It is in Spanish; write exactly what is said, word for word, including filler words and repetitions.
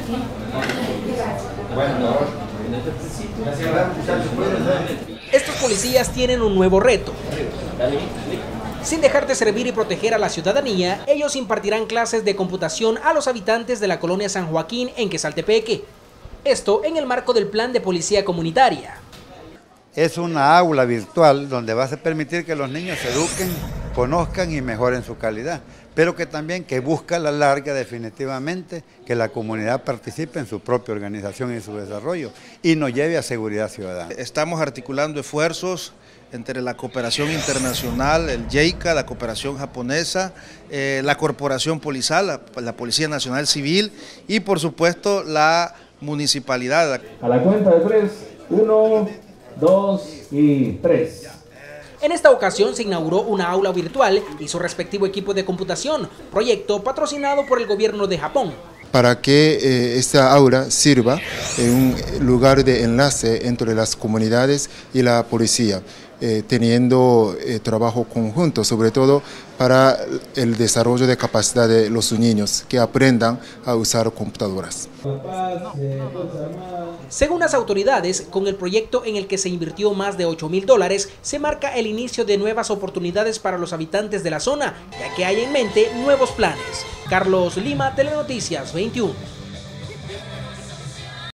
Estos policías tienen un nuevo reto. Sin dejar de servir y proteger a la ciudadanía, ellos impartirán clases de computación a los habitantes de la colonia San Joaquín en Quesaltepeque. Esto en el marco del plan de policía comunitaria. Es una aula virtual donde va a permitir que los niños se eduquen, conozcan y mejoren su calidad, pero que también que busca a la larga definitivamente que la comunidad participe en su propia organización y su desarrollo y nos lleve a seguridad ciudadana. Estamos articulando esfuerzos entre la cooperación internacional, el JICA, la cooperación japonesa, eh, la corporación policial, la, la Policía Nacional Civil y por supuesto la municipalidad. A la cuenta de tres, uno, dos y tres. En esta ocasión se inauguró una aula virtual y su respectivo equipo de computación, proyecto patrocinado por el gobierno de Japón. Para que eh, esta aula sirva en un lugar de enlace entre las comunidades y la policía, eh, teniendo eh, trabajo conjunto, sobre todo para el desarrollo de capacidad de los niños que aprendan a usar computadoras. Según las autoridades, con el proyecto en el que se invirtió más de ocho mil dólares, se marca el inicio de nuevas oportunidades para los habitantes de la zona, ya que hay en mente nuevos planes. Carlos Lima, Telenoticias veintiuno.